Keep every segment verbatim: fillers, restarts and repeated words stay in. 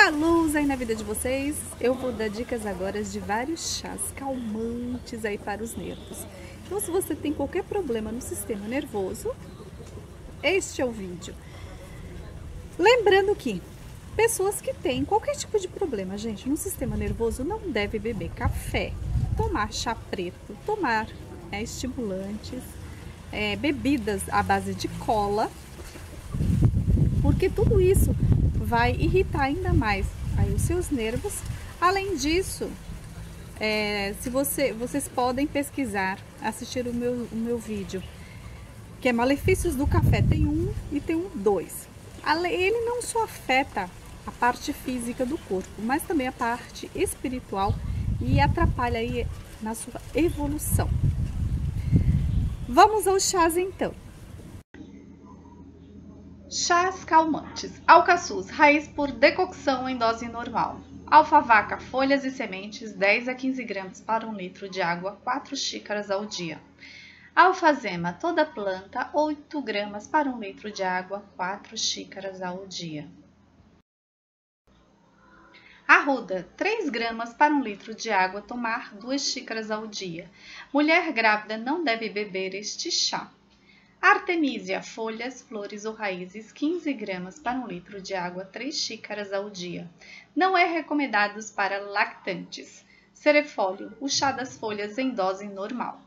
muita luz aí na vida de vocês. Eu vou dar dicas agora de vários chás calmantes aí para os nervos. Então, se você tem qualquer problema no sistema nervoso, este é o vídeo. Lembrando que pessoas que têm qualquer tipo de problema, gente, no sistema nervoso, não deve beber café, tomar chá preto, tomar é, estimulantes, é, bebidas à base de cola, porque tudo isso vai irritar ainda mais aí os seus nervos. Além disso, é, se você, vocês podem pesquisar, assistir o meu, o meu vídeo, que é Malefícios do Café, tem um e tem um dois. Ele não só afeta a parte física do corpo, mas também a parte espiritual e atrapalha aí na sua evolução. Vamos aos chás então. Chás calmantes. Alcaçuz, raiz por decocção em dose normal. Alfavaca, folhas e sementes, dez a quinze gramas para um litro de água, quatro xícaras ao dia. Alfazema, toda planta, oito gramas para um litro de água, quatro xícaras ao dia. Arruda, três gramas para um litro de água, tomar duas xícaras ao dia. Mulher grávida não deve beber este chá. Artemisia, folhas, flores ou raízes, quinze gramas para um litro de água, três xícaras ao dia. Não é recomendado para lactantes. Cerefólio, o chá das folhas em dose normal.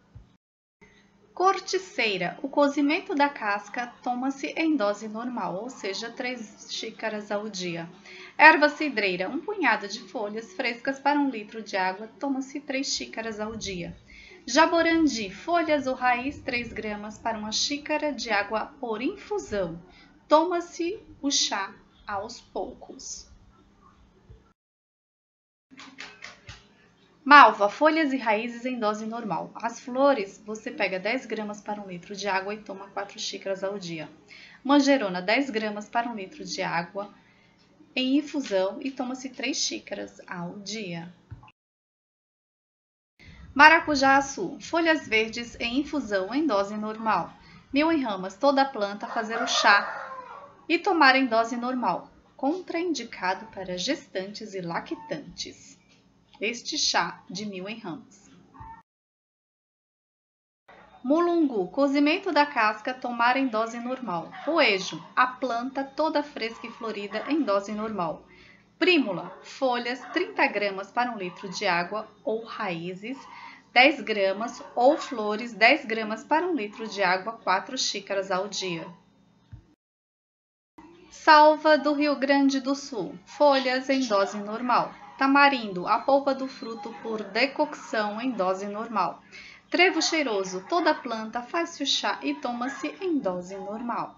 Corticeira, o cozimento da casca toma-se em dose normal, ou seja, três xícaras ao dia. Erva cidreira, um punhado de folhas frescas para um litro de água, toma-se três xícaras ao dia. Jaborandi, folhas ou raiz, três gramas para uma xícara de água por infusão. Toma-se o chá aos poucos. Malva, folhas e raízes em dose normal. As flores, você pega dez gramas para um litro de água e toma quatro xícaras ao dia. Manjerona, dez gramas para um litro de água em infusão e toma-se três xícaras ao dia. Maracujá-açu, folhas verdes em infusão em dose normal. Mil em ramas, toda a planta, fazer o chá e tomar em dose normal. Contraindicado para gestantes e lactantes. Este chá de mil em ramas. Mulungu, cozimento da casca, tomar em dose normal. Poejo, a planta toda fresca e florida em dose normal. Prímula, folhas, trinta gramas para um litro de água ou raízes, dez gramas ou flores, dez gramas para um litro de água, quatro xícaras ao dia. Salva do Rio Grande do Sul, folhas em dose normal. Tamarindo, a polpa do fruto por decocção em dose normal. Trevo cheiroso, toda planta, faz-se o chá e toma-se em dose normal.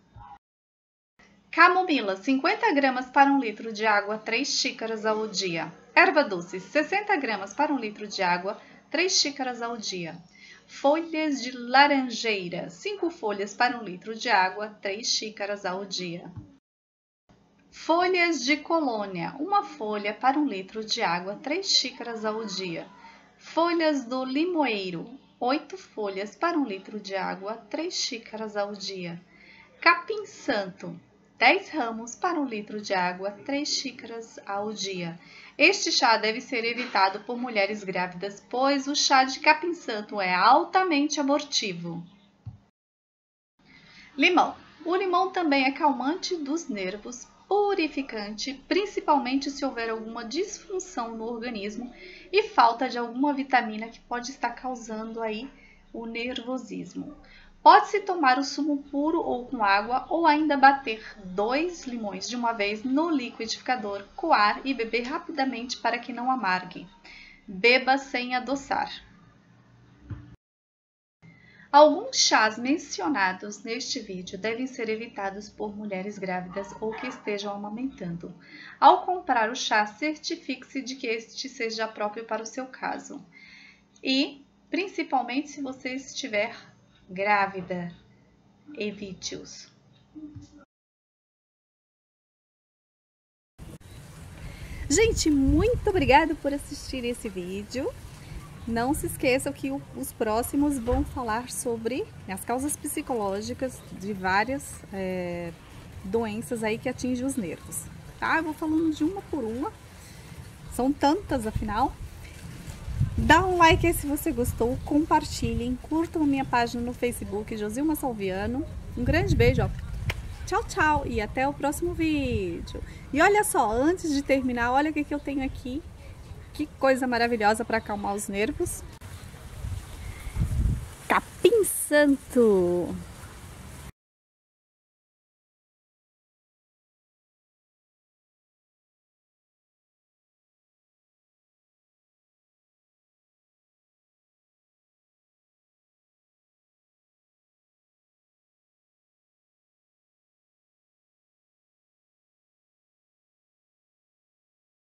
Camomila, cinquenta gramas para um litro de água, três xícaras ao dia. Erva doce, sessenta gramas para um litro de água, três xícaras ao dia. Folhas de laranjeira, cinco folhas para um litro de água, três xícaras ao dia. Folhas de colônia, uma folha para um litro de água, três xícaras ao dia. Folhas do limoeiro, oito folhas para um litro de água, três xícaras ao dia. Capim santo, dez ramos para um litro de água, três xícaras ao dia. Este chá deve ser evitado por mulheres grávidas, pois o chá de capim santo é altamente abortivo. Limão, o limão também é calmante dos nervos, purificante, principalmente se houver alguma disfunção no organismo e falta de alguma vitamina que pode estar causando aí o nervosismo. Pode-se tomar o sumo puro ou com água ou ainda bater dois limões de uma vez no liquidificador, coar e beber rapidamente para que não amargue. Beba sem adoçar. Alguns chás mencionados neste vídeo devem ser evitados por mulheres grávidas ou que estejam amamentando. Ao comprar o chá, certifique-se de que este seja próprio para o seu caso. E, principalmente, se você estiver grávida, evite-os. Gente, muito obrigada por assistir esse vídeo. Não se esqueçam que os próximos vão falar sobre as causas psicológicas de várias é, doenças aí que atingem os nervos. tá? Eu vou falando de uma por uma. São tantas, afinal. Dá um like aí se você gostou, compartilhem, curtam a minha página no Facebook, Josilma Salviano. Um grande beijo, ó. Tchau, tchau e até o próximo vídeo. E olha só, antes de terminar, olha o que, que eu tenho aqui. Que coisa maravilhosa para acalmar os nervos. Capim Santo.